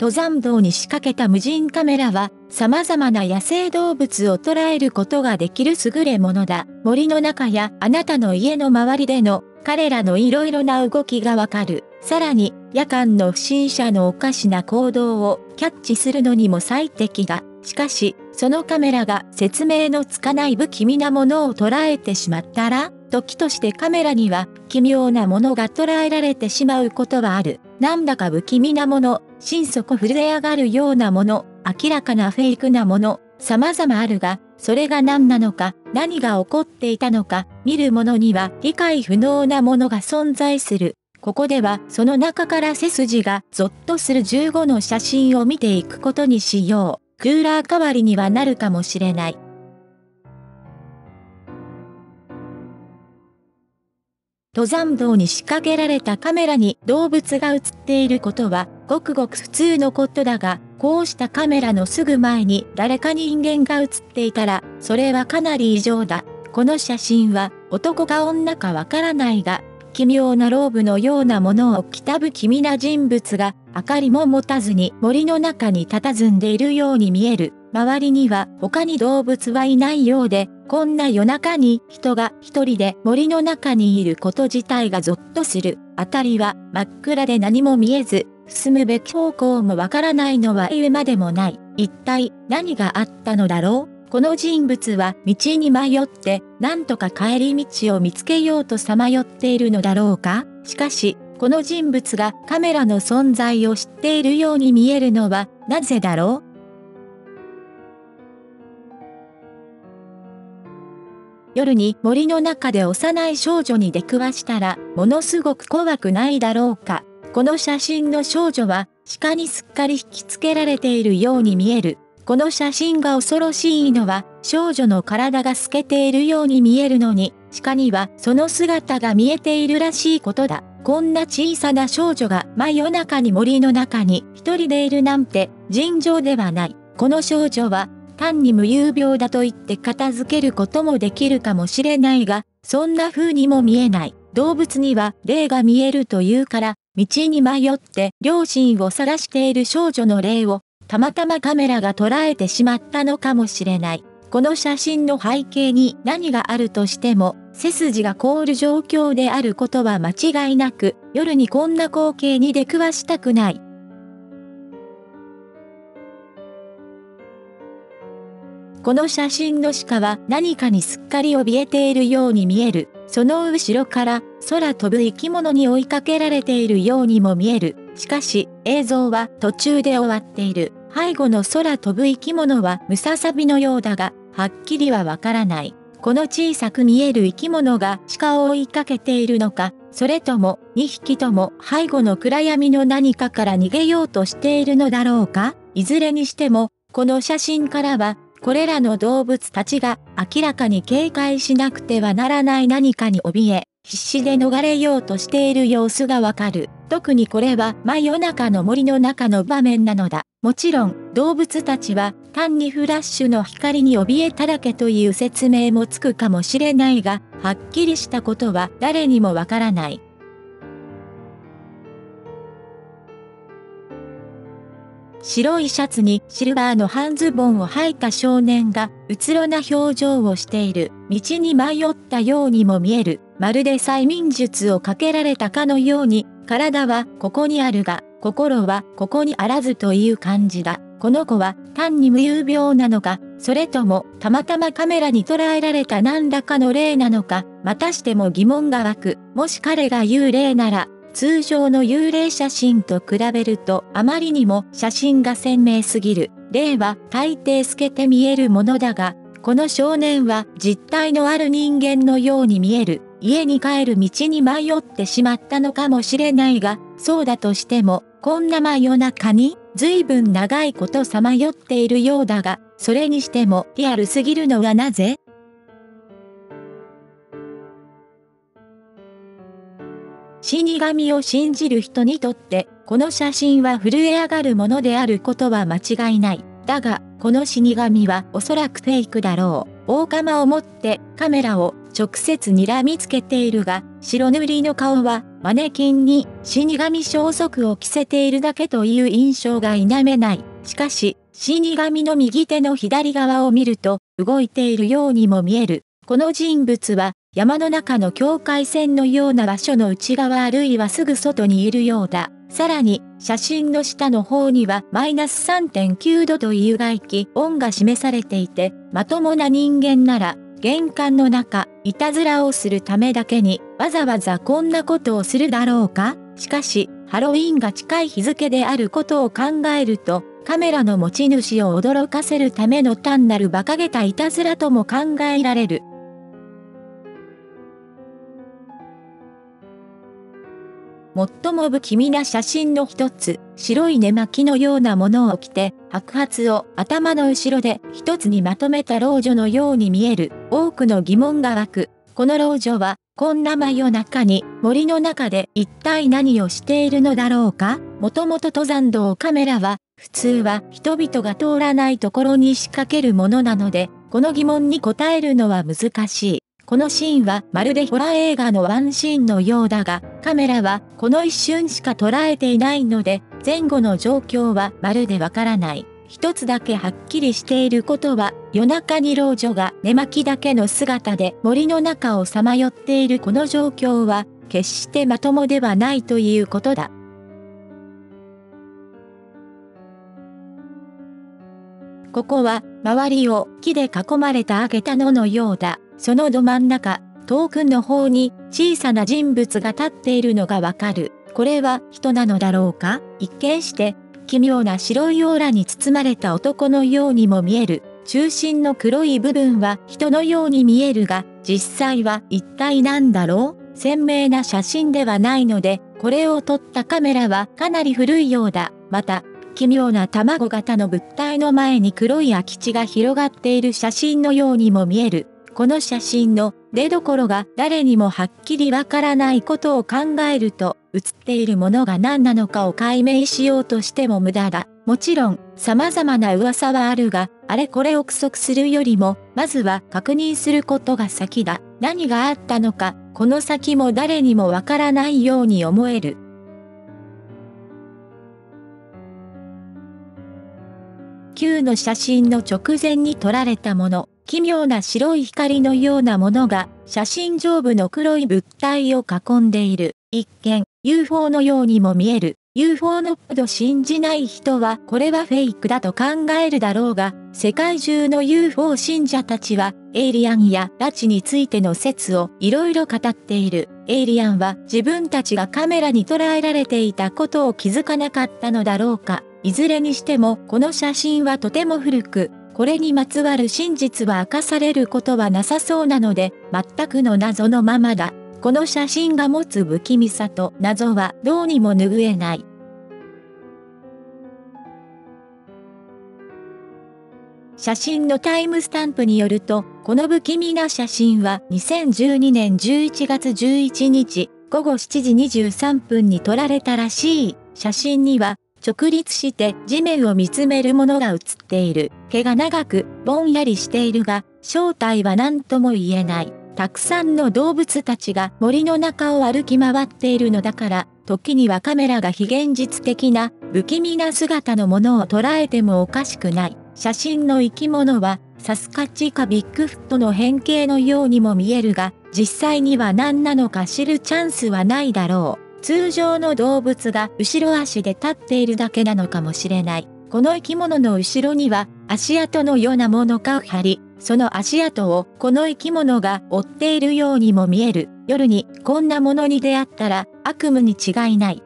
登山道に仕掛けた無人カメラは、様々な野生動物を捉えることができる優れものだ。森の中やあなたの家の周りでの彼らのいろいろな動きがわかる。さらに、夜間の不審者のおかしな行動をキャッチするのにも最適だ。しかし、そのカメラが説明のつかない不気味なものを捉えてしまったら、時としてカメラには奇妙なものが捉えられてしまうことはある。なんだか不気味なもの、心底震え上がるようなもの、明らかなフェイクなもの、様々あるが、それが何なのか、何が起こっていたのか、見る者には理解不能なものが存在する。ここではその中から背筋がゾッとする15の写真を見ていくことにしよう。クーラー代わりにはなるかもしれない。登山道に仕掛けられたカメラに動物が映っていることはごくごく普通のことだが、こうしたカメラのすぐ前に誰か人間が映っていたら、それはかなり異常だ。この写真は男か女かわからないが、奇妙なローブのようなものを着た不気味な人物が明かりも持たずに森の中に佇んでいるように見える。周りには他に動物はいないようで、こんな夜中に人が一人で森の中にいること自体がゾッとする。辺りは真っ暗で何も見えず、進むべき方向もわからないのは言うまでもない。一体何があったのだろう？この人物は道に迷って、なんとか帰り道を見つけようとさまよっているのだろうか？しかし、この人物がカメラの存在を知っているように見えるのはなぜだろう？夜に森の中で幼い少女に出くわしたら、ものすごく怖くないだろうか？この写真の少女は、鹿にすっかり引きつけられているように見える。この写真が恐ろしいのは、少女の体が透けているように見えるのに、鹿にはその姿が見えているらしいことだ。こんな小さな少女が真夜中に森の中に一人でいるなんて尋常ではない。この少女は単に無遊病だと言って片付けることもできるかもしれないが、そんな風にも見えない。動物には霊が見えるというから、道に迷って両親を探している少女の霊をたまたまカメラが捉えてしまったのかもしれない。この写真の背景に何があるとしても、背筋が凍る状況であることは間違いなく、夜にこんな光景に出くわしたくない。この写真の鹿は何かにすっかり怯えているように見える。その後ろから空飛ぶ生き物に追いかけられているようにも見える。しかし映像は途中で終わっている。背後の空飛ぶ生き物はムササビのようだが、はっきりはわからない。この小さく見える生き物が鹿を追いかけているのか、それとも2匹とも背後の暗闇の何かから逃げようとしているのだろうか。いずれにしても、この写真からは、これらの動物たちが明らかに警戒しなくてはならない何かに怯え、必死で逃れようとしている様子がわかる。特にこれは真夜中の森の中の場面なのだ。もちろん動物たちは単にフラッシュの光に怯えただけという説明もつくかもしれないが、はっきりしたことは誰にもわからない。白いシャツにシルバーの半ズボンを履いた少年がうつろな表情をしている。道に迷ったようにも見える。まるで催眠術をかけられたかのように、体はここにあるが、心はここにあらずという感じだ。この子は単に無遊病なのか、それともたまたまカメラに捉えられた何らかの霊なのか、またしても疑問が湧く。もし彼が幽霊なら、通常の幽霊写真と比べるとあまりにも写真が鮮明すぎる。霊は大抵透けて見えるものだが、この少年は実体のある人間のように見える。家に帰る道に迷ってしまったのかもしれないが、そうだとしても、こんな真夜中に随分長いことさまよっているようだが、それにしてもリアルすぎるのはなぜ？死神を信じる人にとって、この写真は震え上がるものであることは間違いない。だが、この死神はおそらくフェイクだろう。大釜を持ってカメラを直接睨みつけているが、 白塗りの顔はマネキンに死神装束を着せているだけという印象が否めない。しかし、死神の右手の左側を見ると動いているようにも見える。この人物は山の中の境界線のような場所の内側あるいはすぐ外にいるようだ。さらに、写真の下の方にはマイナス 3.9 度という外気温が示されていて、まともな人間なら、玄関の中、いたずらをするためだけに、わざわざこんなことをするだろうか？しかし、ハロウィンが近い日付であることを考えると、カメラの持ち主を驚かせるための単なる馬鹿げたいたずらとも考えられる。最も不気味な写真の一つ、白い寝巻きのようなものを着て、白髪を頭の後ろで一つにまとめた老女のように見える。多くの疑問が湧く。この老女は、こんな真夜中に森の中で一体何をしているのだろうか？もともと登山道カメラは、普通は人々が通らないところに仕掛けるものなので、この疑問に答えるのは難しい。このシーンはまるでホラー映画のワンシーンのようだが、カメラはこの一瞬しか捉えていないので、前後の状況はまるでわからない。一つだけはっきりしていることは、夜中に老女が寝巻きだけの姿で森の中をさまよっているこの状況は、決してまともではないということだ。ここは、周りを木で囲まれた開けた野のようだ。そのど真ん中、遠くの方に小さな人物が立っているのがわかる。これは人なのだろうか？一見して、奇妙な白いオーラに包まれた男のようにも見える。中心の黒い部分は人のように見えるが、実際は一体何だろう？鮮明な写真ではないので、これを撮ったカメラはかなり古いようだ。また、奇妙な卵型の物体の前に黒い空き地が広がっている写真のようにも見える。この写真の出どころが誰にもはっきりわからないことを考えると、写っているものが何なのかを解明しようとしても無駄だ。もちろん、様々な噂はあるが、あれこれ憶測するよりも、まずは確認することが先だ。何があったのか、この先も誰にもわからないように思える。Q の写真の直前に撮られたもの。奇妙な白い光のようなものが写真上部の黒い物体を囲んでいる。一見 UFO のようにも見える。UFO のほど信じない人はこれはフェイクだと考えるだろうが、世界中の UFO 信者たちはエイリアンや拉致についての説をいろいろ語っている。エイリアンは自分たちがカメラに捉えられていたことを気づかなかったのだろうか。いずれにしてもこの写真はとても古く、これにまつわる真実は明かされることはなさそうなので、全くの謎のままだ。この写真が持つ不気味さと謎はどうにも拭えない。写真のタイムスタンプによると、この不気味な写真は2012年11月11日午後7時23分に撮られたらしい。写真には、直立して地面を見つめるものが写っている。毛が長く、ぼんやりしているが、正体は何とも言えない。たくさんの動物たちが森の中を歩き回っているのだから、時にはカメラが非現実的な、不気味な姿のものを捉えてもおかしくない。写真の生き物は、サスカチかビッグフットの変形のようにも見えるが、実際には何なのか知るチャンスはないだろう。通常の動物が後ろ足で立っているだけなのかもしれない。この生き物の後ろには足跡のようなものがあり、その足跡をこの生き物が追っているようにも見える。夜にこんなものに出会ったら悪夢に違いない。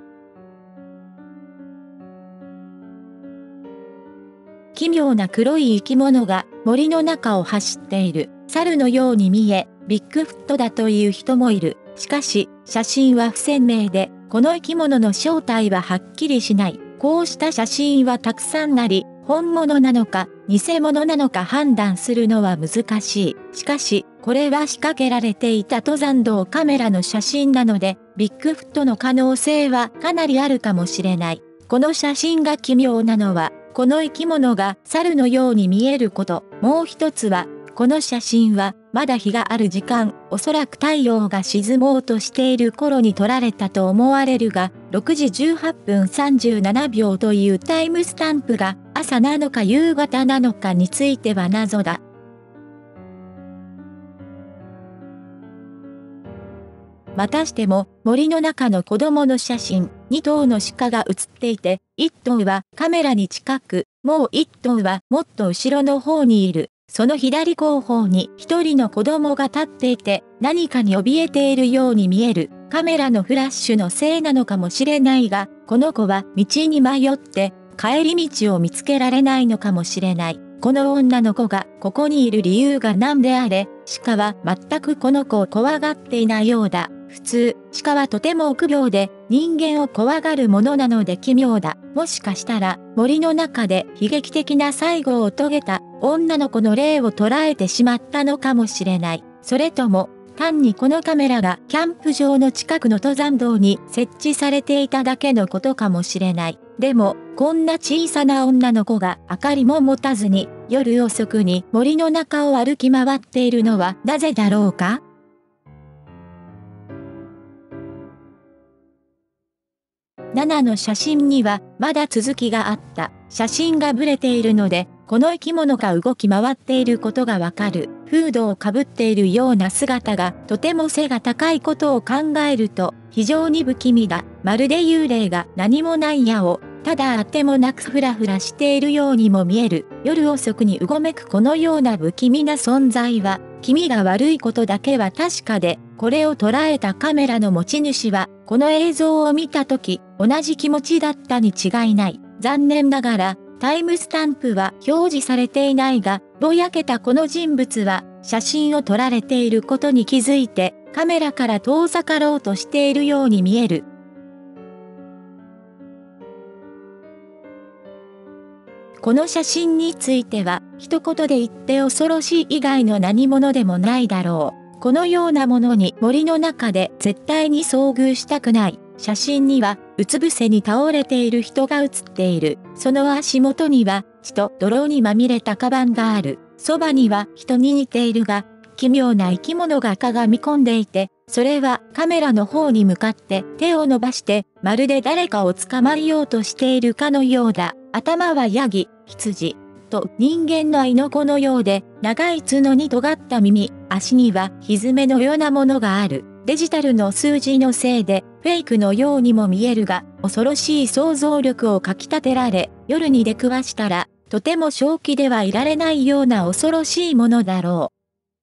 奇妙な黒い生き物が森の中を走っている。猿のように見え、ビッグフットだという人もいる。しかし、写真は不鮮明で、この生き物の正体ははっきりしない。こうした写真はたくさんあり、本物なのか、偽物なのか判断するのは難しい。しかし、これは仕掛けられていた登山道カメラの写真なので、ビッグフットの可能性はかなりあるかもしれない。この写真が奇妙なのは、この生き物が猿のように見えること。もう一つは、この写真はまだ日がある時間、おそらく太陽が沈もうとしている頃に撮られたと思われるが、6時18分37秒というタイムスタンプが朝なのか夕方なのかについては謎だ。またしても森の中の子供の写真、2頭の鹿が写っていて、1頭はカメラに近く、もう1頭はもっと後ろの方にいる。その左後方に1人の子供が立っていて、何かに怯えているように見える。カメラのフラッシュのせいなのかもしれないが、この子は道に迷って帰り道を見つけられないのかもしれない。この女の子がここにいる理由が何であれ、鹿は全くこの子を怖がっていないようだ。普通、鹿はとても臆病で人間を怖がるものなので奇妙だ。もしかしたら森の中で悲劇的な最後を遂げた女の子の霊を捉えてしまったのかもしれない。それとも単にこのカメラがキャンプ場の近くの登山道に設置されていただけのことかもしれない。でも、こんな小さな女の子が明かりも持たずに夜遅くに森の中を歩き回っているのはなぜだろうか？7の写真にはまだ続きがあった。写真がブレているので、この生き物が動き回っていることがわかる。フードをかぶっているような姿がとても背が高いことを考えると非常に不気味だ。まるで幽霊が何もない矢をただあってもなくふらふらしているようにも見える。夜遅くにうごめくこのような不気味な存在は気味が悪いことだけは確かで、これを捉えたカメラの持ち主は、この映像を見たとき、同じ気持ちだったに違いない。残念ながら、タイムスタンプは表示されていないが、ぼやけたこの人物は、写真を撮られていることに気づいて、カメラから遠ざかろうとしているように見える。この写真については、一言で言って恐ろしい以外の何者でもないだろう。このようなものに森の中で絶対に遭遇したくない。写真には、うつ伏せに倒れている人が写っている。その足元には、血と泥にまみれたカバンがある。そばには人に似ているが、奇妙な生き物がかがみ込んでいて、それはカメラの方に向かって手を伸ばして、まるで誰かを捕まえようとしているかのようだ。頭はヤギ、羊と人間のアイノコのようで、長い角に尖った耳、足には蹄のようなものがある。デジタルの数字のせいでフェイクのようにも見えるが、恐ろしい想像力をかき立てられ、夜に出くわしたら、とても正気ではいられないような恐ろしいものだろう。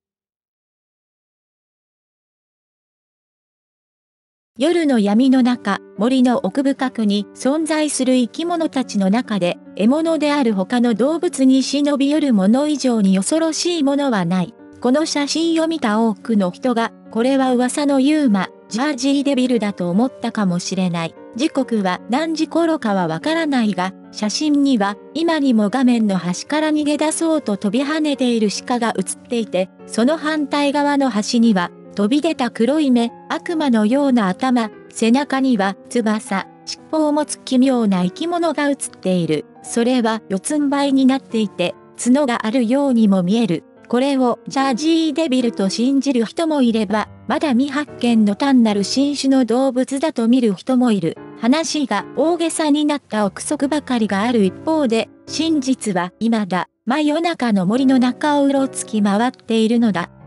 夜の闇の中、森の奥深くに存在する生き物たちの中で、獲物である他の動物に忍び寄るもの以上に恐ろしいものはない。この写真を見た多くの人が、これは噂のユーマ、ジャージーデビルだと思ったかもしれない。時刻は何時頃かはわからないが、写真には今にも画面の端から逃げ出そうと飛び跳ねている鹿が写っていて、その反対側の端には、飛び出た黒い目、悪魔のような頭、背中には翼、尻尾を持つ奇妙な生き物が写っている。それは四つん這いになっていて、角があるようにも見える。これをジャージーデビルと信じる人もいれば、まだ未発見の単なる新種の動物だと見る人もいる。話が大げさになった憶測ばかりがある一方で、真実は未だ真夜中の森の中をうろつき回っているのだ。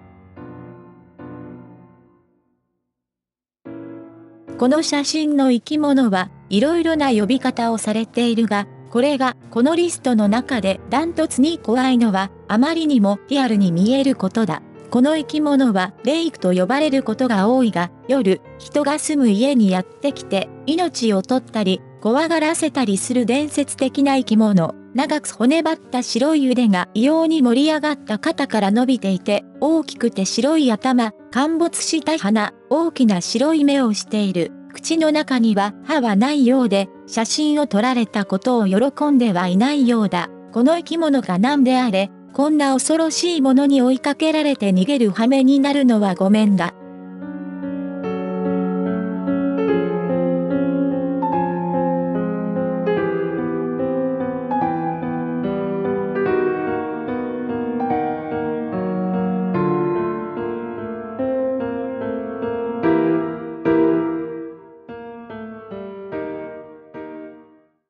この写真の生き物はいろいろな呼び方をされているが、これがこのリストの中でダントツに怖いのはあまりにもリアルに見えることだ。この生き物は霊気と呼ばれることが多いが、夜、人が住む家にやってきて命を取ったり、怖がらせたりする伝説的な生き物。長く骨張った白い腕が異様に盛り上がった肩から伸びていて、大きくて白い頭、陥没した鼻、大きな白い目をしている。口の中には歯はないようで、写真を撮られたことを喜んではいないようだ。この生き物が何であれ、こんな恐ろしいものに追いかけられて逃げる羽目になるのはごめんだ。